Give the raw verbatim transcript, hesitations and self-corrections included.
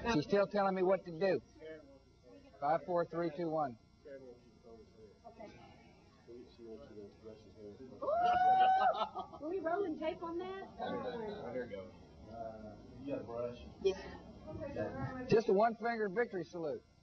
She's still telling me what to do. Five, four, three, two, one. Were we rolling tape on that? There it goes. Uh, you got a brush? Yeah. Just a one-finger victory salute.